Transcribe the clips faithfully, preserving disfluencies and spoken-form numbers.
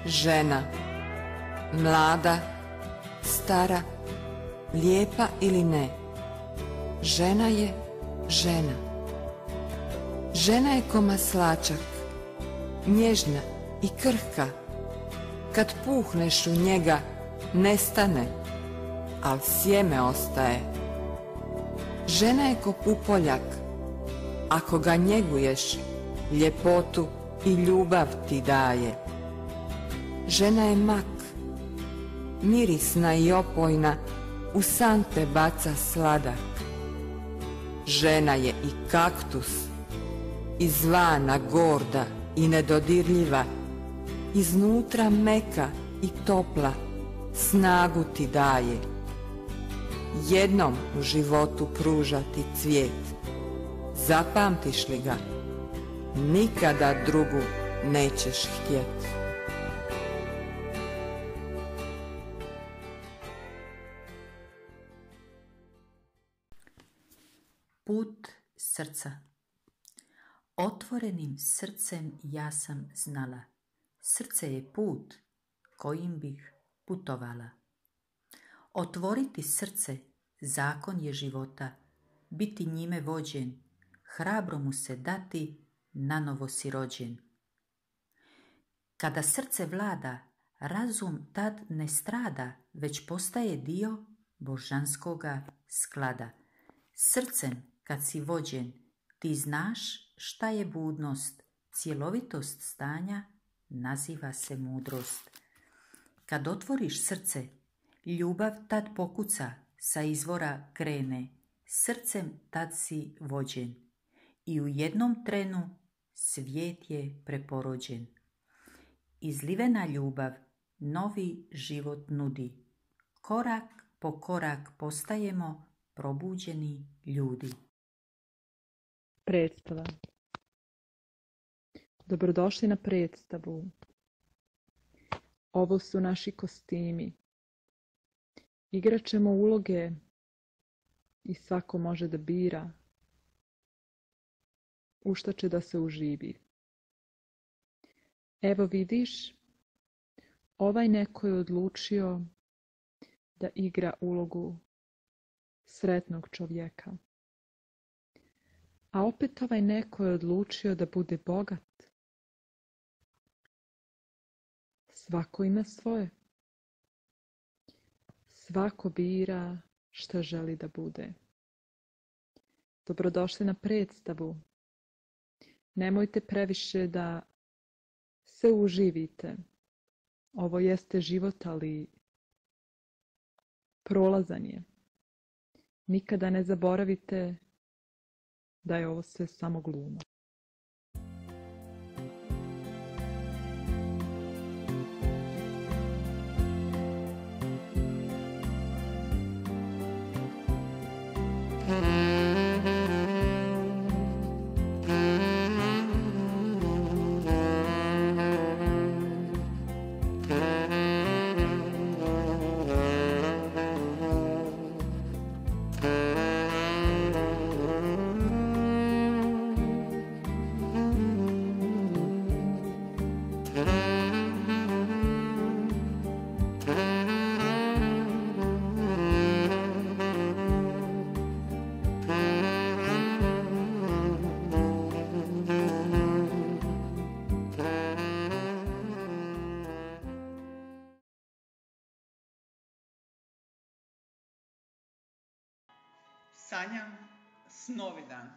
Žena, mlada, stara, lijepa ili ne, žena je žena. Žena je ko maslačak, nježna i krhka. Kad puhneš u njega, nestane, al sjeme ostaje. Žena je ko pupoljak, ako ga njeguješ, ljepotu i ljubav ti daje. Žena je mak, mirisna i opojna, u san te baca sladak. Žena je i kaktus, izvana gorda i nedodirljiva, iznutra meka i topla, snagu ti daje. Jednom u životu pruža ti cvijet, zapamtiš li ga, nikada drugu nećeš htjet. Put srca. Otvorenim srcem ja sam znala, srce je put kojim bih putovala. Otvoriti srce zakon je života, biti njime vođen, hrabro mu se dati, nanovo si rođen. Kada srce vlada, razum tad ne strada, već postaje dio božanskoga sklada. Srcem kad si vođen, ti znaš šta je budnost, cjelovitost stanja naziva se mudrost. Kad otvoriš srce, ljubav tad pokuca, sa izvora krene, srcem tad si vođen i u jednom trenu svijet je preporođen. Izlivena ljubav novi život nudi, korak po korak postajemo probuđeni ljudi. Predstava. Dobrodošli na predstavu. Ovo su naši kostimi. Igrat ćemo uloge i svako može da bira u što će da se uživi. Evo vidiš, ovaj neko je odlučio da igra ulogu sretnog čovjeka. A opet ovaj neko je odlučio da bude bogat. Svako ima svoje. Svako bira šta želi da bude. Dobrodošli na predstavu. Nemojte previše da se uživite. Ovo jeste život, ali prolazan je. Nikada ne zaboravite da je ovo sve samo gluma. Sanjam snovi dan.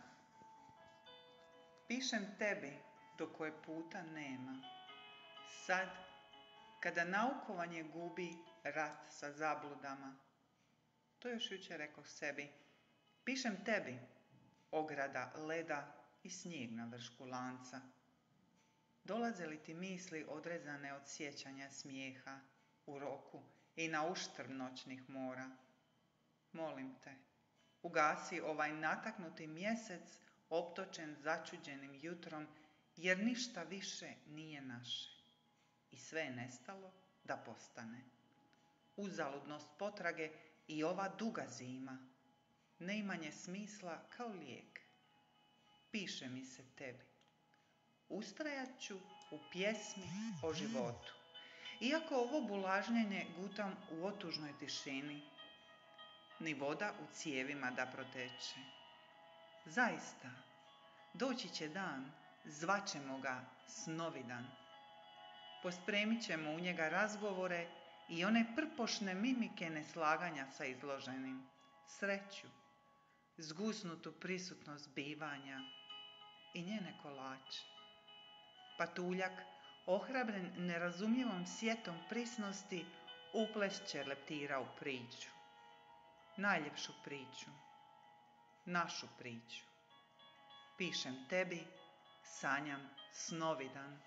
Pišem tebi do koje puta nema. Sad, kada naukovanje gubi rat sa zabludama, to još jučer rekao sebi, pišem tebi ograda leda i snijeg na vršku lanca. Dolaze li ti misli odrezane od sjećanja smijeha u roku i na uštrb noćnih mora? Molim te, ugasi ovaj nataknuti mjesec optočen začuđenim jutrom, jer ništa više nije naše. I sve je nestalo da postane. Uzaludnost potrage i ova duga zima, neimanje smisla kao lijek. Piše mi se tebi. Ustrajat ću u pjesmi o životu. iako ovo bulažnjenje gutam u otužnoj tišini, ni voda u cijevima da proteče. Zaista, doći će dan, zvaćemo ga snovidan. Pospremit ćemo u njega razgovore i one prpošne mimike neslaganja sa izloženim, sreću, zgusnutu prisutnost bivanja i njene kolače. Patuljak, ohrabren nerazumljivom sjetom prisnosti, uplešće leptira u priču. Najljepšu priču, našu priču. Pišem tebi, sanjam snovidan.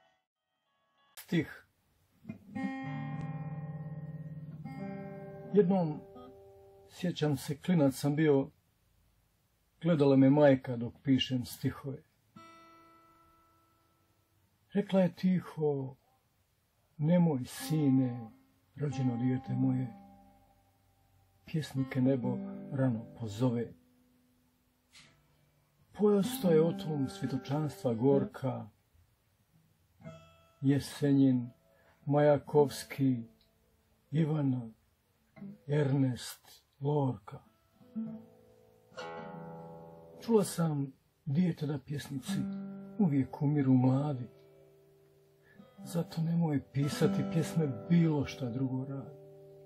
Stih. Jednom, sjećam se, klinac sam bio, gledala me majka dok pišem stihove. Rekla je tiho, nemoj sine, rođeno dijete moje, pjesnike nebo rano pozove. Pojasto je o tom svjedočanstva gorka, Jesenjin, Majakovski, Ivan, Ernest, Lorka. Čula sam dijete da pjesnici uvijek umiru mladi. Zato nemoj pisati pjesme bilo šta drugo radi.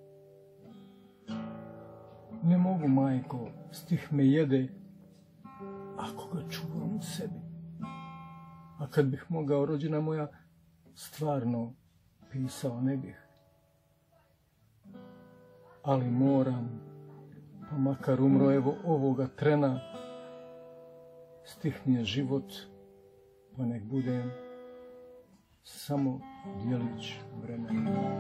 Ne mogu, majko, stih me jede ako ga čuvam u sebi. A kad bih mogao, rođena moja, stvarno pisao ne bih. Ali moram, pa makar umro evo ovoga trena, stih mi je život, pa nek budem samo djelić vremena.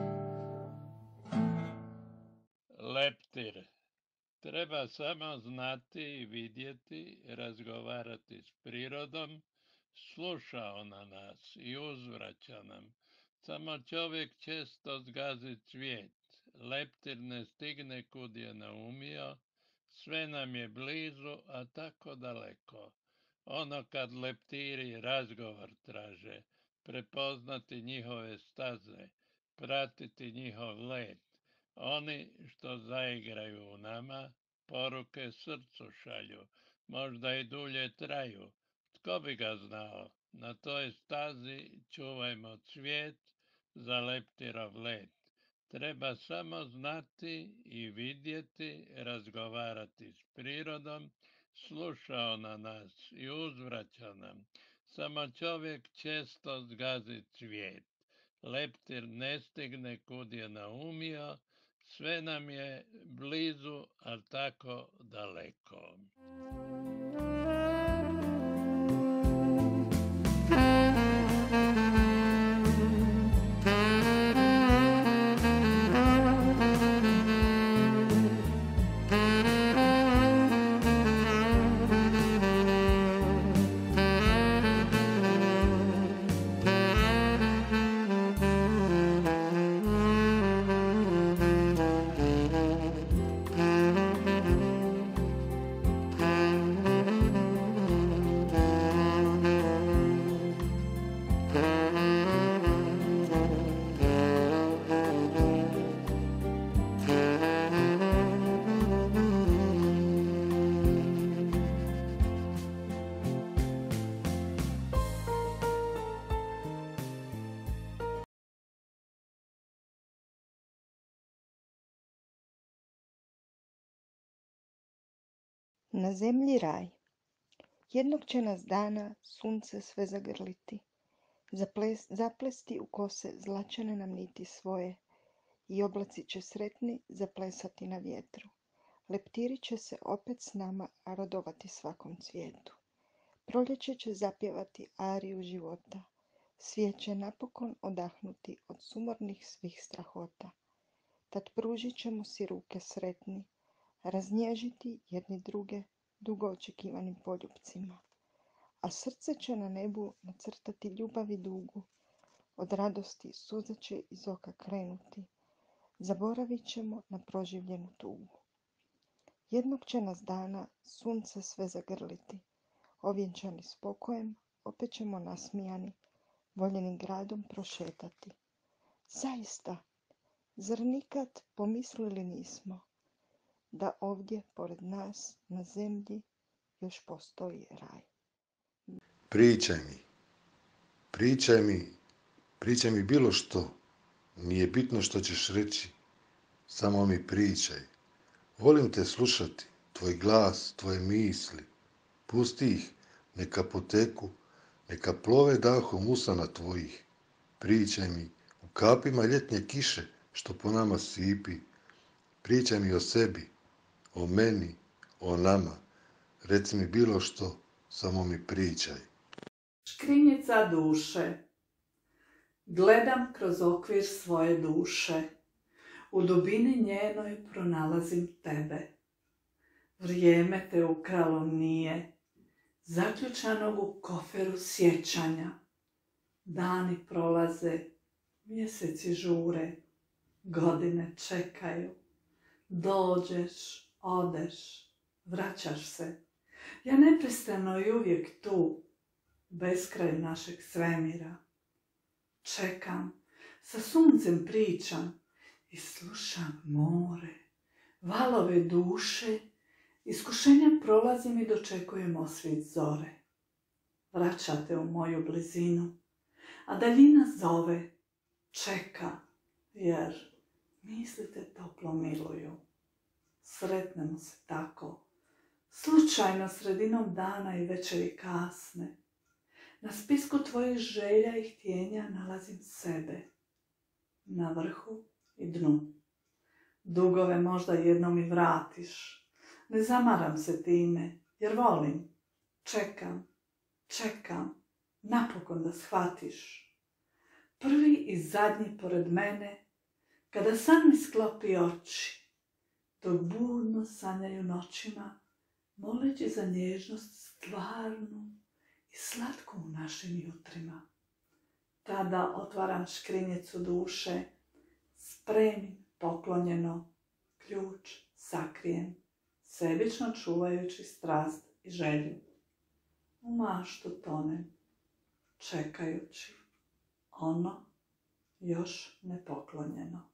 Leptir. Treba samo znati i vidjeti, razgovarati s prirodom, sluša ona nas i uzvraća nam. Samo čovjek često zgazi cvijet, leptir ne stigne kud je naumio, sve nam je blizu, a tako daleko. Ono kad leptiri razgovor traže, prepoznati njihove staze, pratiti njihov let, oni što zaigraju u nama, poruke srcu šalju, možda i dulje traju. Tko bi ga znao? Na toj stazi čuvajmo cvijet za leptirov let. Treba samo znati i vidjeti, razgovarati s prirodom, sluša ona nas i uzvraća nam. Samo čovjek često zgazi cvijet. Leptir ne stigne kud je naumio, sve nam je blizu, a tako daleko. Na zemlji raj. Jednog će nas dana sunce sve zagrliti, zaples, zaplesti u kose zlačene nam niti svoje i oblaci će sretni zaplesati na vjetru. Leptiri će se opet s nama radovati svakom cvijetu. Proljeće će zapjevati ariju života, svijet će napokon odahnuti od sumornih svih strahota. Tad pružit ćemo si ruke sretni, raznježiti jedni druge dugo očekivanim poljupcima, a srce će na nebu nacrtati ljubavi dugu, od radosti suze će iz oka krenuti, zaboravit ćemo na proživljenu tugu. Jednog će nas dana sunce sve zagrliti, ovjenčani spokojem, opet ćemo nasmijani, voljenim gradom prošetati. Zaista, zar nikad pomislili nismo da ovdje pored nas na zemlji još postoji raj? Pričaj mi, pričaj mi, pričaj mi bilo što. Nije bitno što ćeš reći, samo mi pričaj. Volim te slušati, tvoj glas, tvoje misli. Pusti ih, neka poteku, neka plove dahom usana tvojih. Pričaj mi u kapima ljetnje kiše što po nama sipi. Pričaj mi o sebi, o meni, o nama. Reci mi bilo što, samo mi pričaj. Škrinjica duše. Gledam kroz okvir svoje duše. U dubini njenoj pronalazim tebe. Vrijeme te ukralo nije, zaključanog u koferu sjećanja. Dani prolaze, mjeseci žure, godine čekaju. Dođeš, odeš, vraćaš se. Ja neprestano i uvijek tu, beskraj našeg svemira. Čekam, sa suncem pričam i slušam more, valove duše, iskušenja prolazim i dočekujem osvit zore. Vraćate u moju blizinu, a daljina zove, čeka, jer mislite toplo miluju. Sretnemo se tako, slučajno sredinom dana i večeri kasne. Na spisku tvojih želja i htjenja nalazim sebe, na vrhu i dnu. Dugove možda jednom i vratiš, ne zamaram se time, jer volim. Čekam, čekam, napokon da shvatiš. Prvi i zadnji pored mene, kada san mi sklopi oči, dok budno sanjaju noćima, moleći za nježnost stvarnu i slatku u našim jutrima. Tada otvaram škrinjicu duše, spremim poklonjeno, ključ sakrijem, sebično čuvajući strast i želju. U maštu tonem, čekajući ono još nepoklonjeno.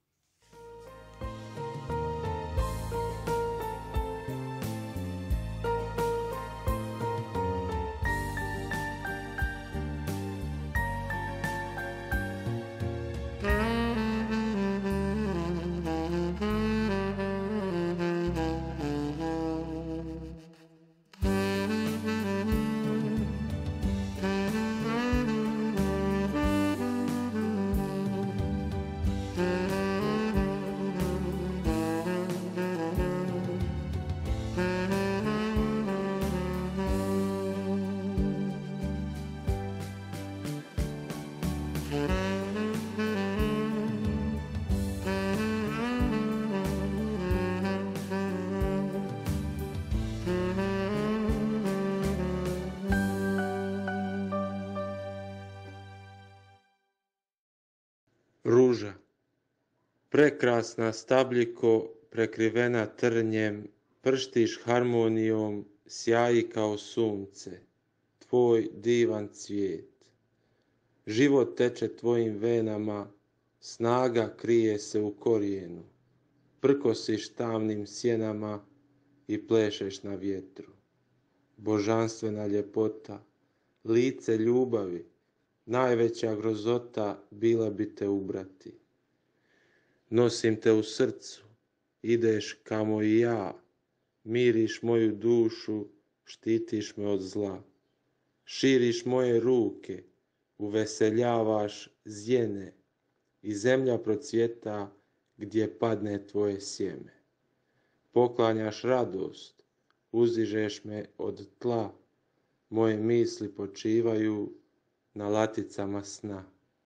Ruža, prekrasna stabljiko prekrivena trnjem, prštiš harmonijom, sjaji kao sunce, tvoj divan cvijet. Život teče tvojim venama, snaga krije se u korijenu, prkosiš tamnim sjenama i plešeš na vjetru. Božanstvena ljepota, lice ljubavi, najveća grozota bila bi te ubrati. Nosim te u srcu, ideš kamo i ja, miriš moju dušu, štitiš me od zla. Širiš moje ruke, uveseljavaš zjene i zemlja procvjeta gdje padne tvoje sjeme. Poklanjaš radost, uzdižeš me od tla, moje misli počivaju na laticama sna.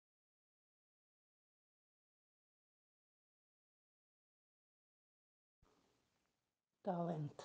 Talent.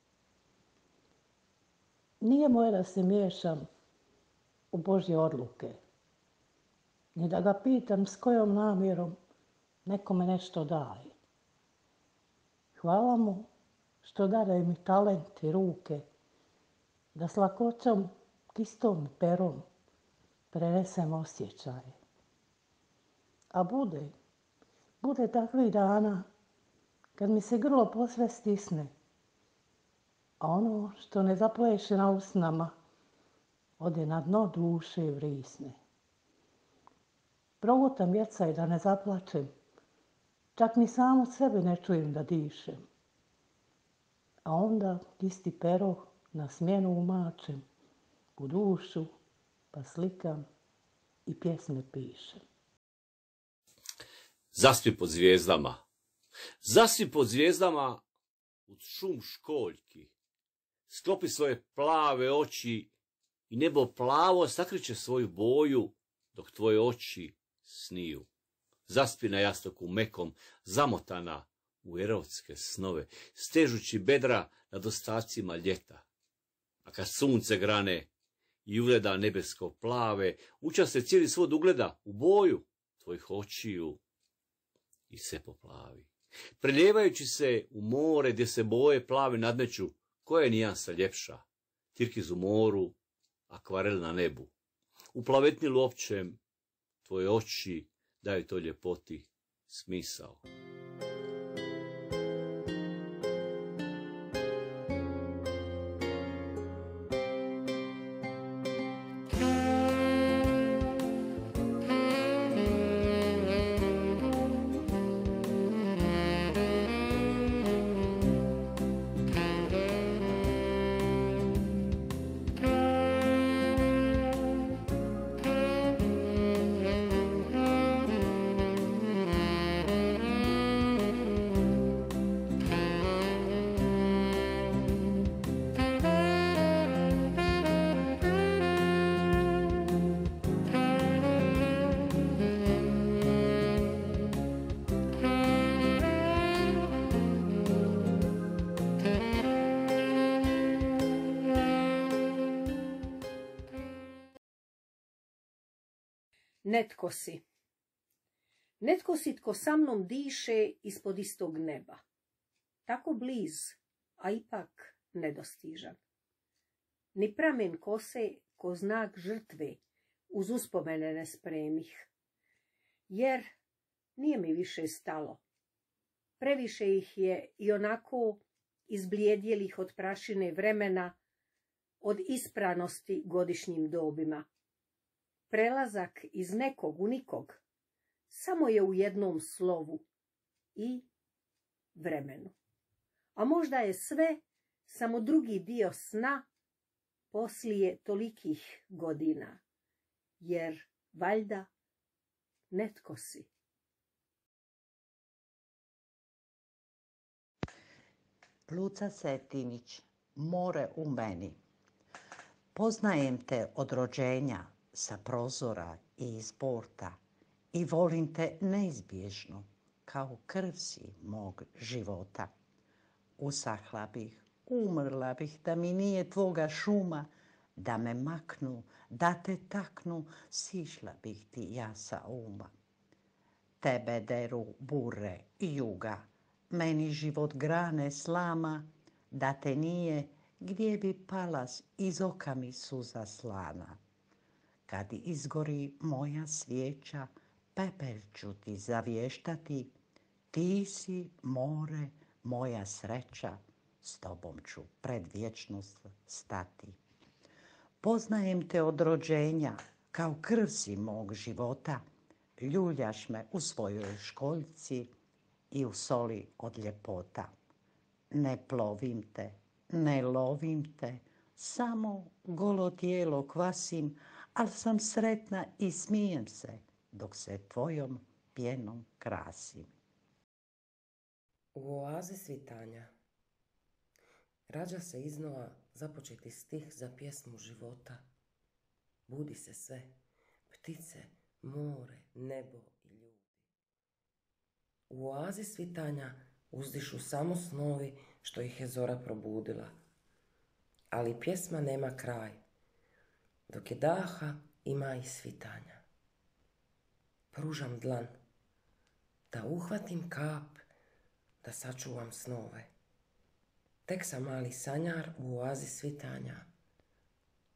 Nije moje da se miješam u Božje odluke, ni da ga pitam s kojom namjerom nekome nešto daje. Hvala mu što daje mi talent i ruke, da s lakoćom, kistom i perom prenesem osjećaje. A bude, bude takvih dana kad mi se grlo posve stisne, a ono što ne zapleše na usnama ode na dno duše i vrisne. Progutam jecaj da ne zaplačem, čak ni samu sebe ne čujem da dišem. A onda isti pero na smjenu umačem u dušu, pa slikam i pjesme pišem. Zaspi pod zvijezdama. Zaspi pod zvijezdama uz šum školjki. Sklopi svoje plave oči i nebo plavo sakriče svoju boju dok tvoje oči sniju. Zaspi na jastoku mekom, zamotana u erotske snove, stežući bedra nad ostacima ljeta. A kad sunce grane i ugleda nebesko plave, uča se cijeli svod ugleda u boju tvojih očiju i se poplavi. Preljevajući se u more gdje se boje plave nadmeću, koja je nijansa ljepša, tirkiz u moru, akvarel na nebu. U plavetnilu općem tvoje oči daju to ljepoti smisao. Netko si. Netko si tko sa mnom diše ispod istog neba. Tako bliz, a ipak nedostižan. Ni pramen kose ko znak žrtve uz uspomene ne spremih. Jer nije mi više stalo. Previše ih je i onako izblijedjelih od prašine vremena, od ispranosti godišnjim dobima. Prelazak iz nekog u nikog samo je u jednom slovu i vremenu. A možda je sve samo drugi dio sna poslije tolikih godina, jer valjda netko si. Luca Setinić, more u meni. Poznajem te od rođenja, sa prozora i iz porta i volim te neizbježno, kao krv si mog života. Usahla bih, umrla bih da mi nije tvoga šuma, da me maknu, da te taknu, sišla bih ti ja sa uma. Tebe deru bure i juga, meni život grane slama, da te nije, gdje bi palas iz oka mi suza slana. Kad izgori moja svijeća, pepel ću ti zavještati, ti si, more, moja sreća, s tobom ću pred vječnost stati. Poznajem te od rođenja, kao krv si mog života, ljuljaš me u svojoj školjci i u soli od ljepota. Ne plovim te, ne lovim te, samo golo tijelo kvasim, ali sam sretna i smijem se, dok se tvojom pjenom krasim. U oazi svitanja rađa se iznova započeti stih za pjesmu života. Budi se sve, ptice, more, nebo i ljudi. U oazi svitanja uzdišu samo snovi što ih je zora probudila. Ali pjesma nema kraj, dok je daha ima i svitanja. Pružam dlan, da uhvatim kap, da sačuvam snove. Tek sam mali sanjar u oazi svitanja,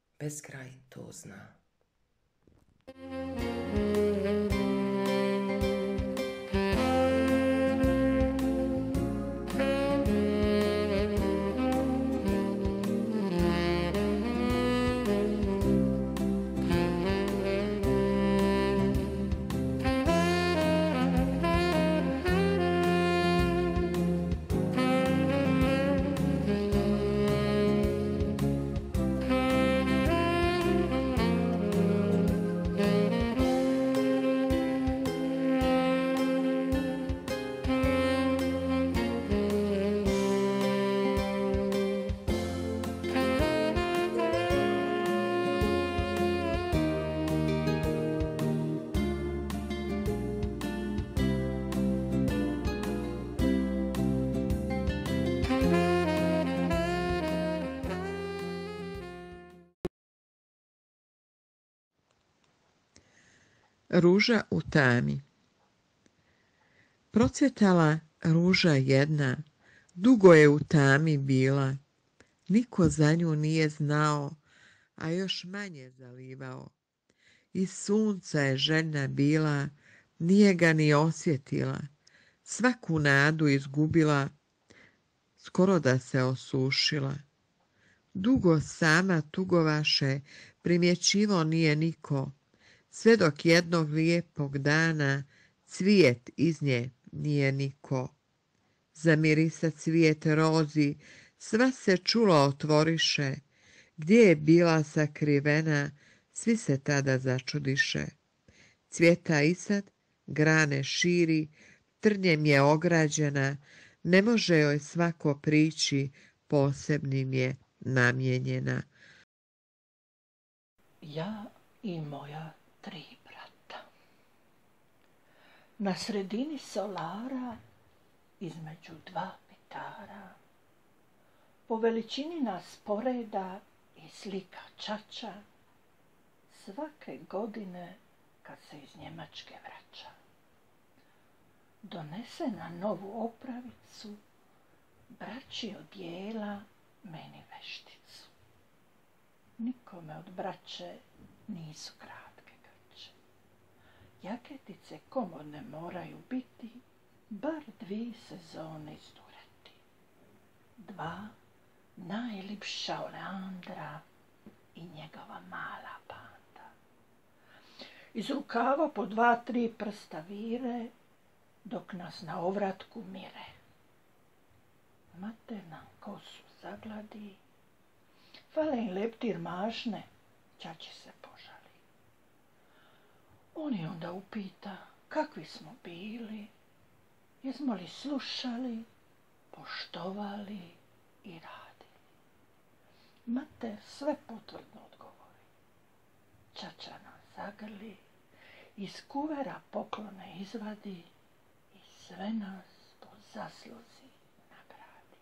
beskraj to zna. Ruža u tami. Procvjetala ruža jedna, dugo je u tami bila. Niko za nju nije znao, a još manje zalivao. I sunca je željna bila, nije ga ni osjetila. Svaku nadu izgubila, skoro da se osušila. Dugo sama tugovaše, primjećivo nije niko, sve dok jednog lijepog dana cvijet iz nje nije niko. Zamirisa cvijet rozi, sva se čula otvoriše, gdje je bila sakrivena, svi se tada začudiše. Cvjeta i sad, grane širi, trnjem je ograđena, ne može joj svako prići, posebnim je namijenjena. Ja i moja tri brata. Na sredini solara, između dva pitara, po veličini nas poreda i slika čača, svake godine kad se iz Njemačke vraća. Donese na novu opravicu, braći odjela meni vešticu. Nikome od braće nisu kratke grče. Jaketice komodne moraju biti, bar dvi sezone izdureti. Dva najlipša Oleandra i njegova mala banda. Iz rukava po dva, tri prsta vire, dok nas na ovratku mire. Mater nam kosu zagladi, fale im leptir mašne, ćaći se požali. On je onda upita kakvi smo bili, jesmo li slušali, poštovali i radili. Mater sve potvrdno odgovori. Ćaća nam zagrli, iz kuvera poklone izvadi i sve nas po zasluzi nagradi.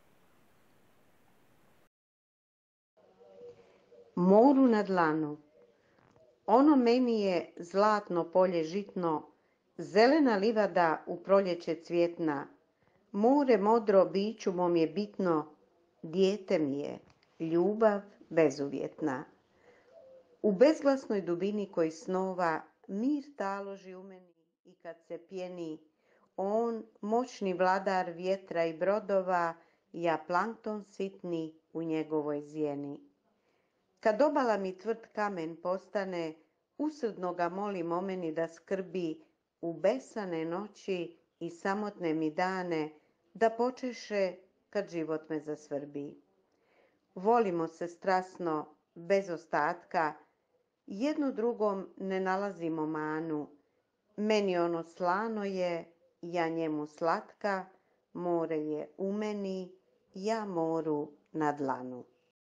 Moru na dlanu. Ono meni je zlatno polje žitno, zelena livada u proljeće cvjetna. More modro biću mom je bitno, dijete mi je, ljubav bezuvjetna. U bezglasnoj dubini koji snova, mir taloži u meni i kad se pjeni, on, moćni vladar vjetra i brodova, ja plankton sitni u njegovoj zjeni. Kad obala mi tvrd kamen postane, usrdno ga molim o meni da skrbi u besane noći i samotne mi dane, da počeše kad život me zasvrbi. Volimo se strasno, bez ostatka, jedno drugom ne nalazimo manu. Meni ono slano je, ja njemu slatka, more je u meni, ja moru na dlanu.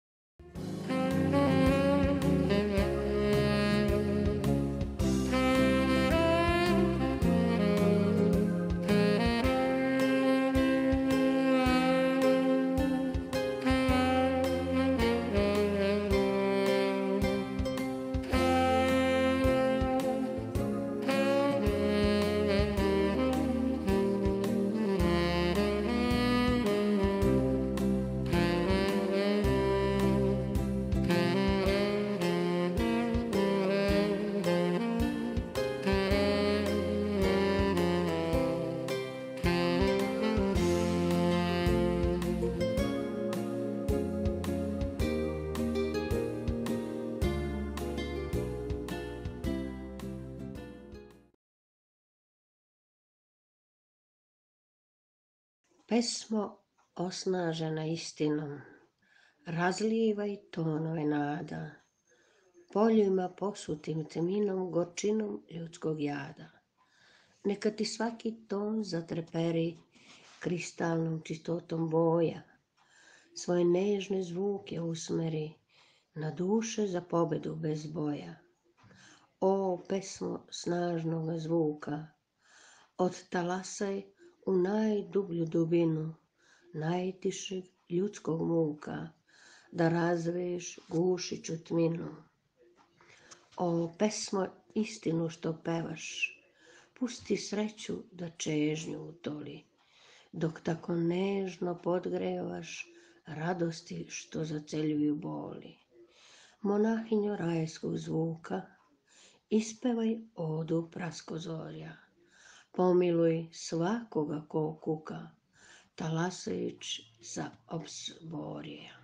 Pesmo osnažena istinom, razlijevaj tonove nada, poljima posutim teminom, gorčinom ljudskog jada. Neka ti svaki ton zatreperi kristalnom čistotom boja, svoje nežne zvuke usmeri na duše za pobedu bez boja. O pesmo snažnog zvuka, odtalasaj u najdublju dubinu najtišeg ljudskog muka, da razveješ gušiću tminu. O pesmo istinu što pevaš. Pusti sreću da čežnju utoli, dok tako nežno podgrevaš radosti što zaceljuju boli. Monahinjo rajskog zvuka, ispevaj odu praskozorja. Pomiluj svakoga ko kuka, talasajući sa obzborja.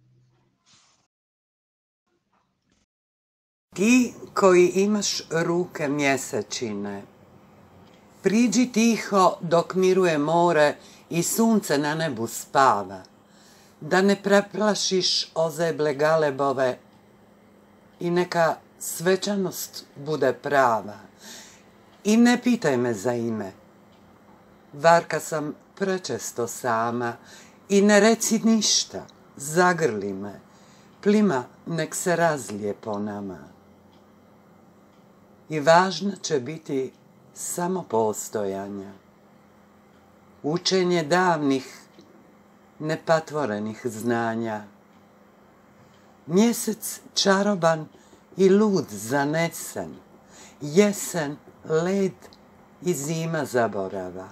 Ti koji imaš ruke mjesečine, priđi tiho dok miruje more i sunce na nebu spava, da ne preplašiš ozeble galebove i neka svečanost bude prava. I ne pitaj me za ime, varka sam prečesto sama, i ne reci ništa, zagrli me, plima nek se razlije po nama. I važno će biti samo postojanja, učenje davnih, nepatvorenih znanja. Mjesec čaroban i lud zanesen, jesen, led i zima zaborava.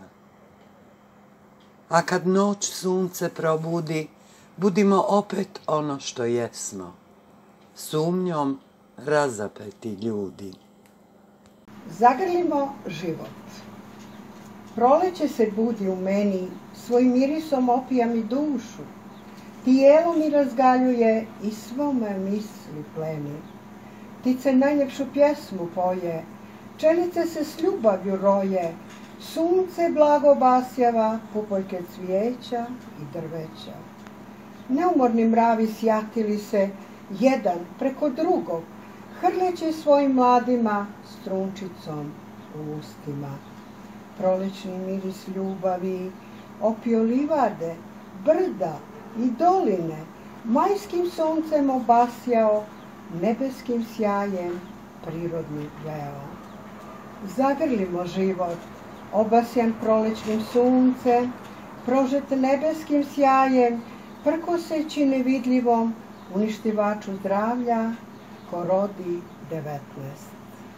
A kad noć sunce probudi, budimo opet ono što jesmo, sumnjom razapeti ljudi. Zagrlimo život. Proleće se budi u meni, svojim mirisom opija mi dušu, tijelo mi razgaljuje i svome misli pleni. Ptice najljepšu pjesmu poje, pčelice se s ljubavlju roje, sunce blago basjava, pupoljke cvijeća i drveća. Neumorni mravi sjatili se, jedan preko drugog, hrleći svojim mladima strunčicom u ustima. Prolećni miris ljubavi opio livade, brda i doline, majskim suncem obasjao, nebeskim sjajem prirodni veo. Zagrlimo život, obasjan prolećnim suncem, prožet nebeskim sjajem, prkoseći nevidljivom uništivaču zdravlja, ko rodi devetnaest.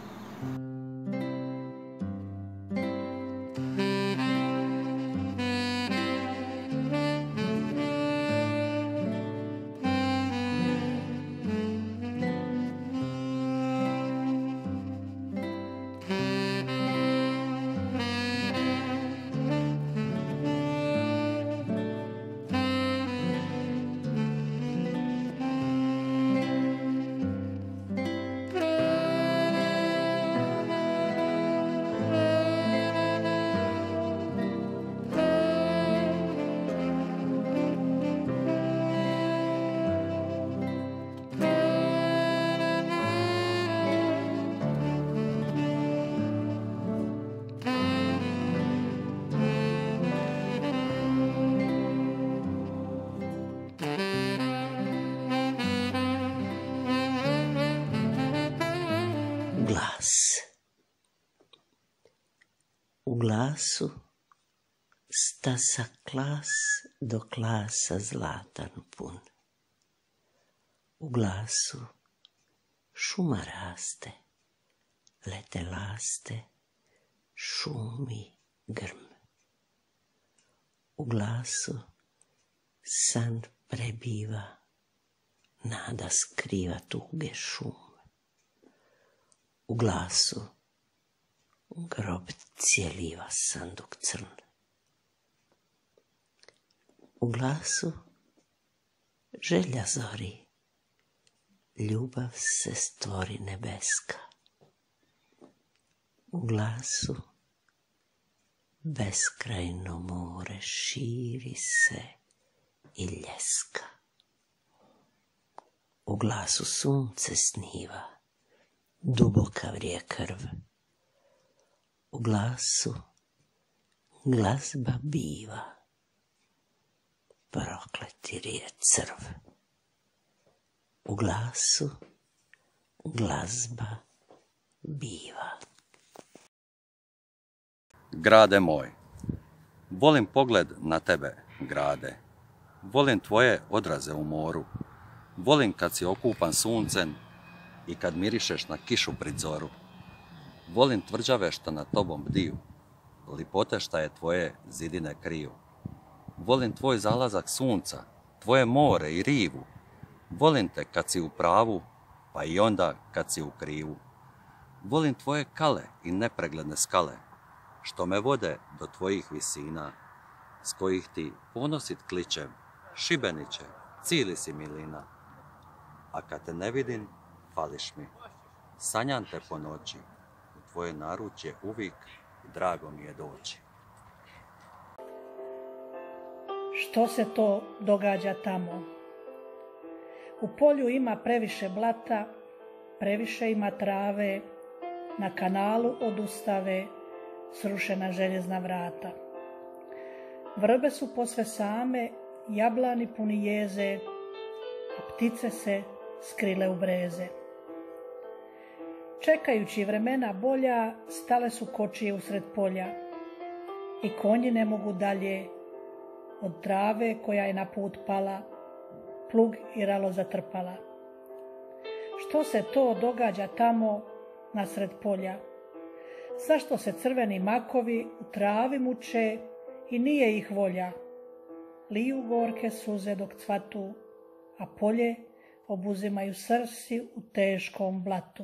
Glas. U glasu stasa klas do klasa zlatan pun. U glasu šuma raste, lete laste, šumi grm. U glasu san prebiva, nada skriva tuge šum. U glasu grob cijeliva sanduk crn. U glasu želja zori, ljubav se stvori nebeska. U glasu beskrajno more širi se i ljeska. U glasu sunce sniva, duboka vrije krv. U glasu glazba biva, prokleti rije crv. U glasu glazba biva. Grade moj, volim pogled na tebe, grade. Volim tvoje odraze u moru. Volim kad si okupan suncem i kad mirišeš na kišu pri zoru. Volim tvrđave što nad tobom bdiju, lipote šta je tvoje zidine kriju. Volim tvoj zalazak sunca, tvoje more i rivu. Volim te kad si u pravu, pa i onda kad si u krivu. Volim tvoje kale i nepregledne skale, što me vode do tvojih visina, s kojih ti ponosit kličem, Šibeniće, cili si milina. A kad te ne vidim, fališ mi. Sanjam te po noći, u tvoje naručje uvijek drago mi je doći. Što se to događa tamo? U polju ima previše blata, previše ima trave, na kanalu odustave srušena željezna vrata. Vrbe su posve same, jablani puni jeze, a ptice se skrile u breze. Čekajući vremena bolja, stale su kočije usred polja i konji ne mogu dalje od trave koja je na put pala, plug i ralo zatrpala. Što se to događa tamo nasred polja? Zašto se crveni makovi u travi muče i nije ih volja? Liju gorke suze dok cvatu, a polje obuzimaju srsi u teškom blatu.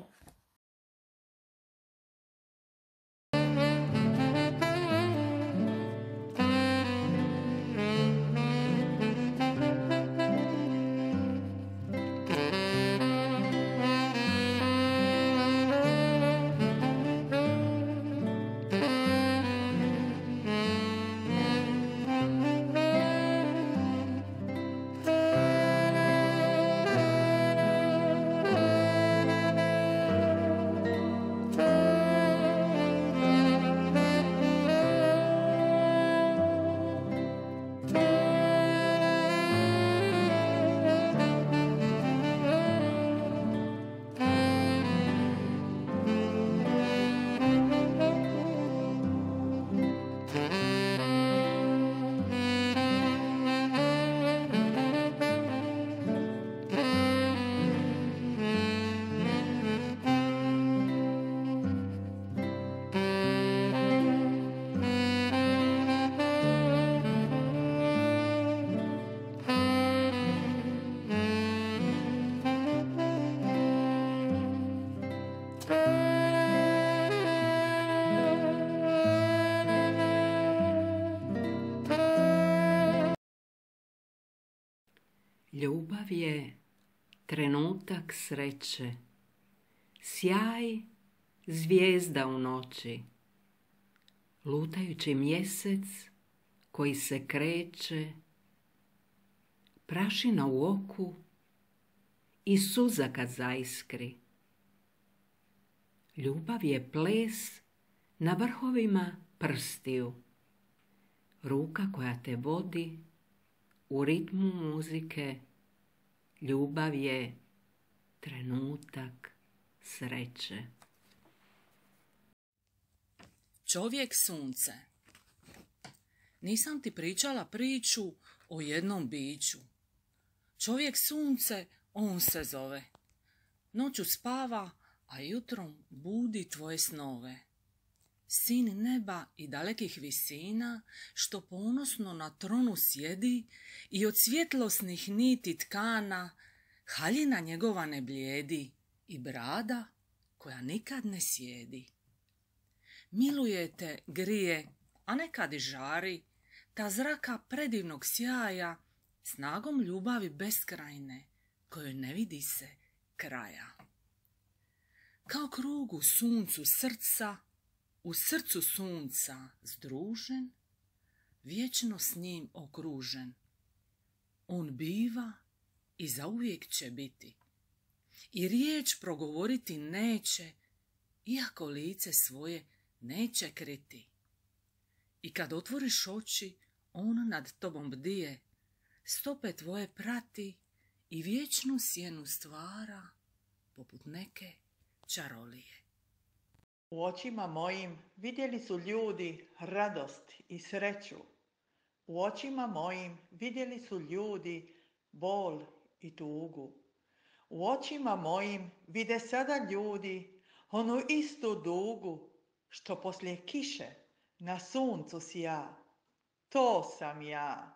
Ljubav je trenutak sreće, sjaj zvijezda u noći, lutajući mjesec koji se kreće, prašina u oku i suza kad zaiskri. Ljubav je ples na vrhovima prstiju, ruka koja te vodi u ritmu muzike. Ljubav je trenutak sreće. Čovjek sunce. Nisam ti pričala priču o jednom biću. Čovjek sunce, on se zove. Noću spava, a jutrom budi tvoje snove. Sin neba i dalekih visina, što ponosno na tronu sjedi i od svjetlosnih niti tkana, haljina njegova ne blijedi i brada koja nikad ne sjedi. Milujete, grije, a nekad i žari, ta zraka predivnog sjaja, snagom ljubavi beskrajne, kojoj ne vidi se kraja. Kao krug u suncu srca, u srcu sunca združen, vječno s njim okružen. On biva i zauvijek će biti. I riječ progovoriti neće, iako lice svoje neće kriti. I kad otvoriš oči, on nad tobom bdije, stope tvoje prati i vječnu sjenu stvara, poput neke čarolije. U očima mojim vidjeli su ljudi radost i sreću. U očima mojim vidjeli su ljudi bol i tugu. U očima mojim vide sada ljudi Onu istu dugu što poslije kiše na suncu sija. To sam ja.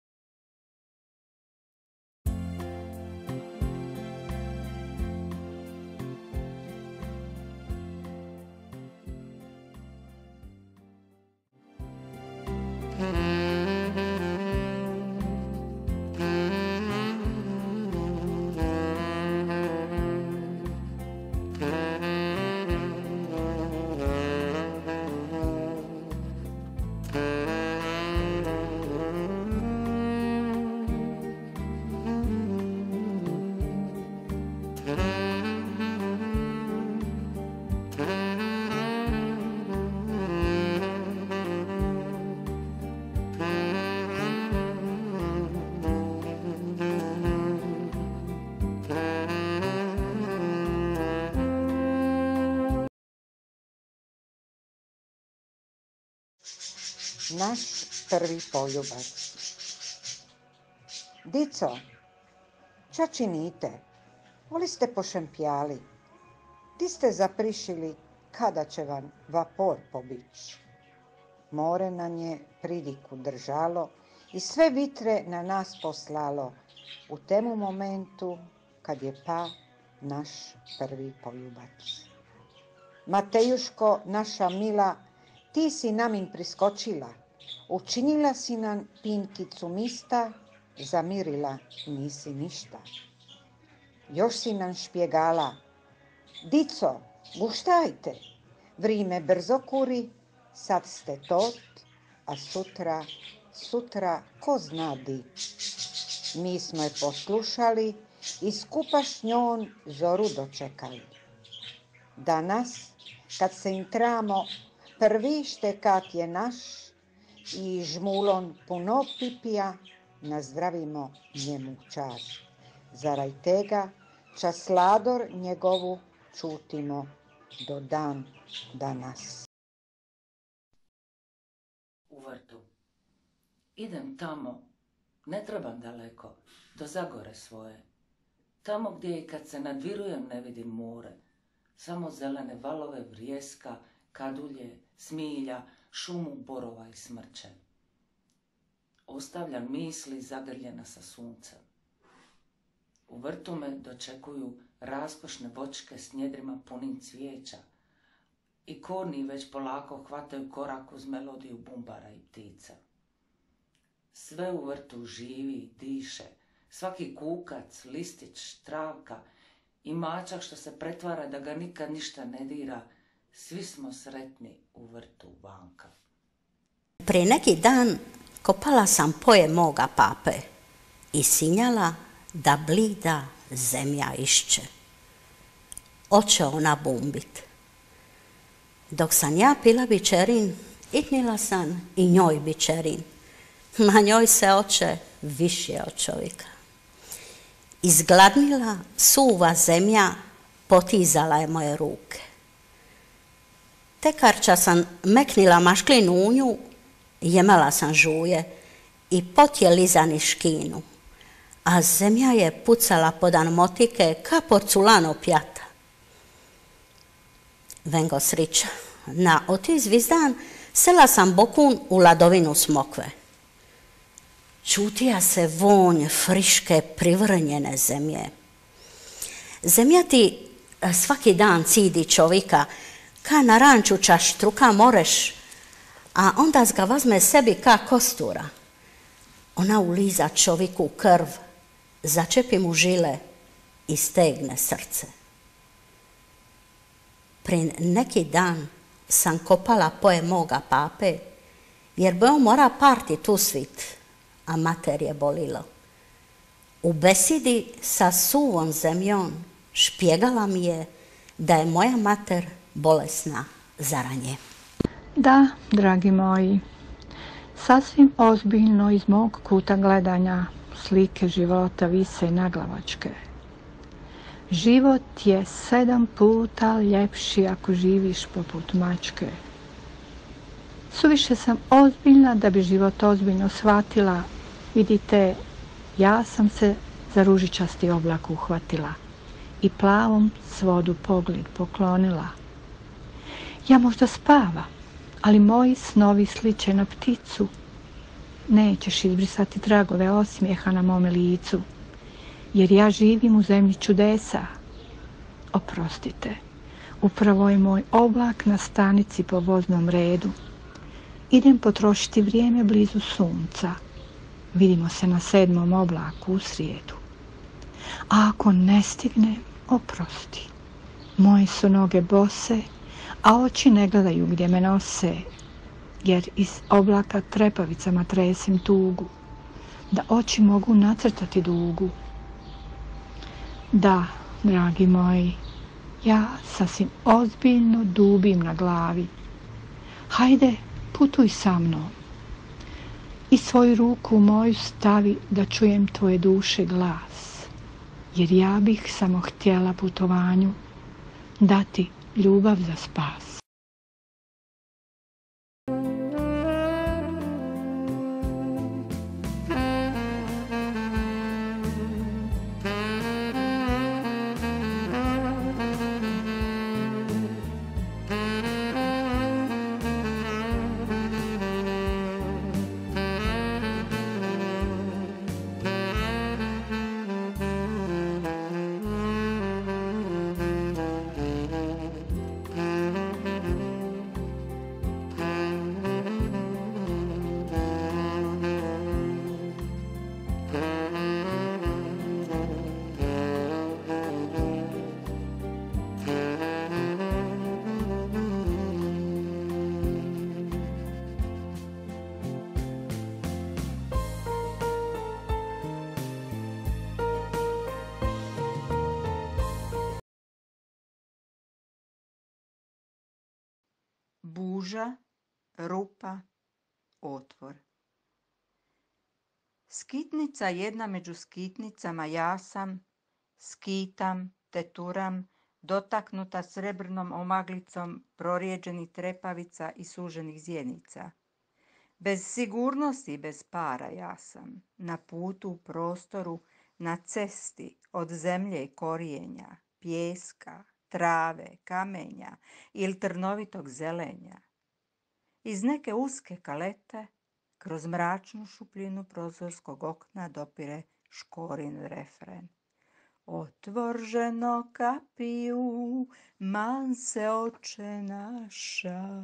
Naš prvi poljubac. Dico, ča činite? Voli ste pošempjali. Ti ste zaprišili kada će vam vapor pobić. More na nje pridiku držalo i sve vitre na nas poslalo u temu momentu kad je pa naš prvi poljubac. Matejuško, naša mila, ti si namin priskočila, učinila si nam pinkicu mista, zamirila nisi ništa. Još si nam špjegala, dico, guštajte, vrime brzo kuri, sad ste tot, a sutra, sutra ko zna di. Mi smo je poslušali i skupa s njom zoru dočekali. Danas, kad se intramo, prvi štekat je naš i žmulon puno pipija nazdravimo njemu čast. Zaraj tega ča slador njegovu čutimo do dan danas. U vrtu. Idem tamo, ne trebam daleko, do Zagore svoje. Tamo gdje i kad se nadvirujem ne vidim more, samo zelene valove vrijeska, kadulje, smilja, šumu borova i smrče. Ostavljam misli zagrljena sa suncem. U vrtu me dočekuju raskošne voćke s njedrima punim cvijeća i korni već polako hvataju korak uz melodiju bumbara i ptica. Sve u vrtu živi, diše, svaki kukac, listić, travka i mačak što se pretvara da ga nikad ništa ne dira, svi smo sretni u vrtu Vanka. Prije neki dan kopala sam poje moga pape i sinjala da blida zemlja išće. Oće ona bumbit. Dok sam ja pila bičerin, itnila sam i njoj bičerin. Ma njoj se oče više od čovjeka. Izgladnila suva zemlja, potizala je moje ruke. Tekarča sam meknila mašklinu u nju, jemala sam žuje i pot je lizani škinu, a zemlja je pucala podan motike ka porculano pjata. Vengo srića, na oti zvizdan sela sam bokun u ladovinu smokve. Čutija se vonj friške privrnjene zemlje. Zemlja ti svaki dan cidi čovjeka, ka na ranču čaštruka moreš, a onda ga vazme sebi ka kostura. Ona uliza čovjeku u krv, začepi mu žile i stegne srce. Prije neki dan sam kopala poje moga pape, jer bi on mora parti tu svit, a mater je bolilo. U besidi sa suvom zemljom špjegala mi je da je moja mater bolesna zaranje. Da, dragi moji, sasvim ozbiljno iz mog kuta gledanja slike života vise naglavačke. Život je sedam puta ljepši ako živiš poput mačke. Suviše sam ozbiljna da bi život ozbiljno shvatila. Vidite, ja sam se za ružičasti oblak uhvatila i plavom svodu pogled poklonila. Ja možda spava, ali moji snovi sliče na pticu. Nećeš izbrisati tragove osmijeha na mome licu, jer ja živim u zemlji čudesa. Oprostite, upravo je moj oblak na stanici po voznom redu. Idem potrošiti vrijeme blizu sunca. Vidimo se na sedmom oblaku u srijedu. A ako ne stignem, oprosti. Moje su noge bose, a oči ne gledaju gdje me nose, jer iz oblaka trepavicama tresem tugu, da oči mogu nacrtati dugu. Da, dragi moji, ja sasvim ozbiljno dubim na glavi. Hajde, putuj sa mnom i svoju ruku u moju stavi da čujem tvoje duše glas, jer ja bih samo htjela putovanju dati ljubav za spas. Buža, rupa, otvor. Skitnica jedna među skitnicama ja sam, skitam, teturam, dotaknuta srebrnom omaglicom prorijeđenih trepavica i suženih zjenica. Bez sigurnosti i bez para ja sam, na putu u prostoru, na cesti od zemlje i korijenja, pijeska, trave, kamenja ili trnovitog zelenja. Iz neke uske kalete, kroz mračnu šupljinu prozorskog okna dopire Škorin refren. Otvor ženo kapiju, man se oče naša.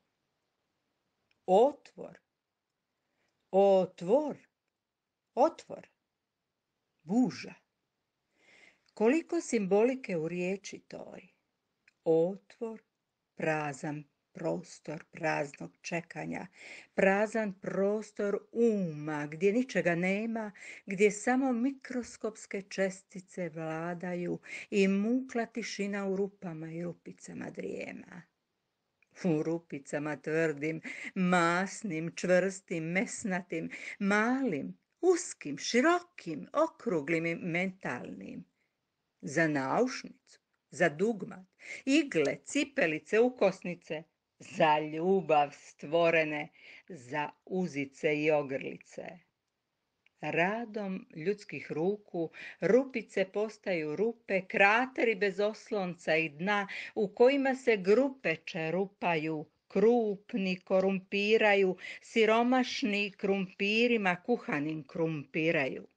Otvor, otvor, otvor, buža. Koliko simbolike u riječi toj. Otvor, prazan prostor praznog čekanja, prazan prostor uma, gdje ničega nema, gdje samo mikroskopske čestice vladaju i mukla tišina u rupama i rupicama drijema. U rupicama tvrdim, masnim, čvrstim, mesnatim, malim, uskim, širokim, okruglim i mentalnim. Za naušnicu, za dugmat, igle, cipelice, ukosnice, za ljubav stvorene, za uzice i ogrlice. Radom ljudskih ruku rupice postaju rupe, krateri bez oslonca i dna u kojima se grupe čerupaju, krupni korumpiraju, siromašni krumpirima kuhanim krumpiraju.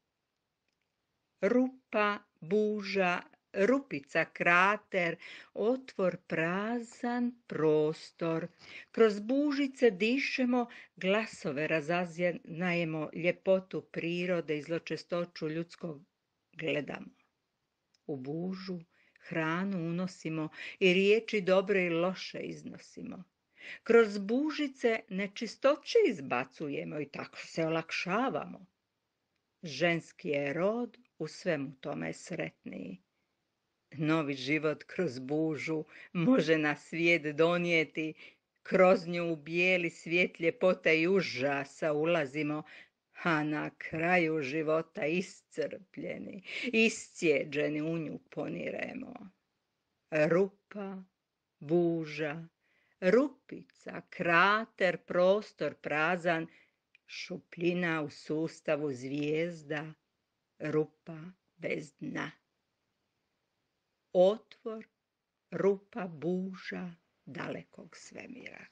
Rupa, buža, rupica, krater, otvor, prazan prostor. Kroz bužice dišemo, glasove razaznajemo, ljepotu prirode i zločestoću ljudskog gledamo. U bužu hranu unosimo i riječi dobre i loše iznosimo. Kroz bužice nečistoće izbacujemo i tako se olakšavamo. Ženski je rod u svemu tome sretniji. Novi život kroz bužu može na svijet donijeti, kroz nju u bijeli svijet ljepota i užasa ulazimo, a na kraju života iscrpljeni, iscijeđeni u nju poniremo. Rupa, buža, rupica, krater, prostor prazan, šupljina u sustavu zvijezda, rupa bez dna. Otvor, rupa, buža, dalekog svemira.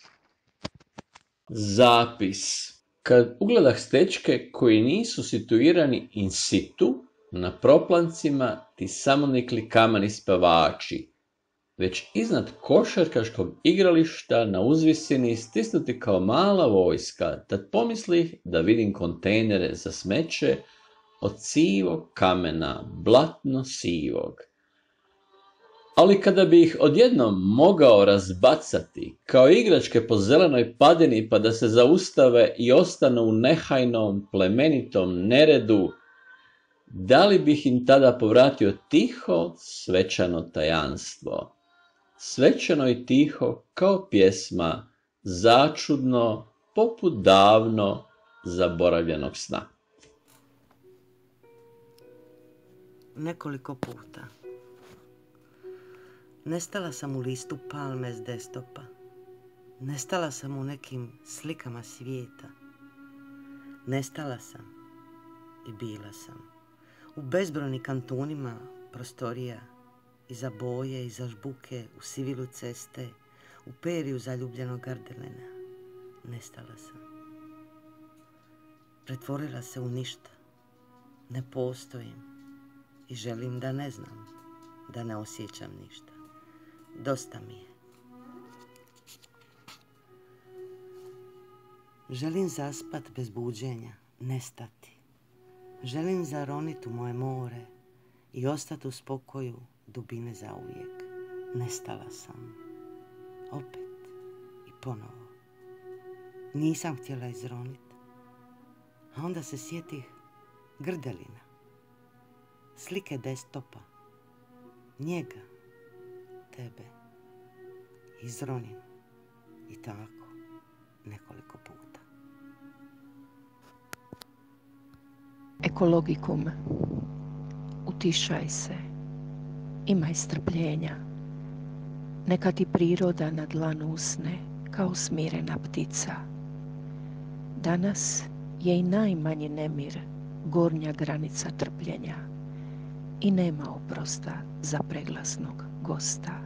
Zapis. Kad ugledah stečke koji nisu situirani in situ, na proplancima ti samo nikli kameni spavači, već iznad košarkaškog igrališta na uzvisini stisnuti kao mala vojska, tad pomislih da vidim kontejnere za smeće od sivog kamena, blatno sivog. Ali kada bi ih odjednom mogao razbacati, kao igračke po zelenoj padini pa da se zaustave i ostanu u nehajnom, plemenitom neredu, da li bih im tada povratio tiho, svečano tajanstvo? Svečano i tiho kao pjesma, začudno, poput davno zaboravljenog sna. Nekoliko puta. Nestala sam u listu palme s desktopa. Nestala sam u nekim slikama svijeta. Nestala sam i bila sam u bezbrojnim kantonima prostorija, iza boje, iza žbuke, u sivilu ceste, u periju zaljubljenog gardelena. Nestala sam. Pretvorila se u ništa. Ne postojim i želim da ne znam, da ne osjećam ništa. Dosta mi je. Želim zaspat bez buđenja, nestati. Želim zaronit u moje more i ostati u spokoju dubine zauvijek. Nestala sam. Opet i ponovo. Nisam htjela izronit. A onda se sjetih grdelina. Slike desktopa. Njega. Tebe. Izronim. I tako nekoliko puta. Ekologikum. Utišaj se. Imaj strpljenja. Neka ti priroda na dlanu usne kao smirena ptica. Danas je i najmanji nemir gornja granica trpljenja i nema oprosta za preglasnog gosta.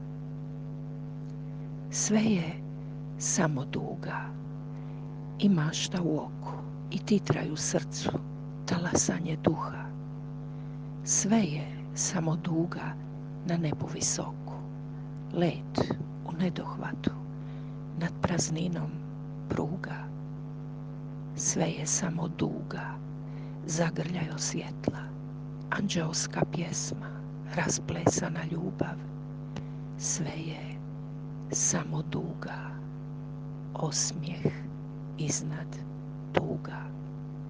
Sve je samo duga i mašta u oku i titraj u srcu, talasanje duha. Sve je samo duga na nebu visoku, let u nedohvatu, nad prazninom pruga. Sve je samo duga, zagrljajo svjetla, anđeoska pjesma, rasplesana ljubav. Sve je samo duga, osmijeh iznad tuga.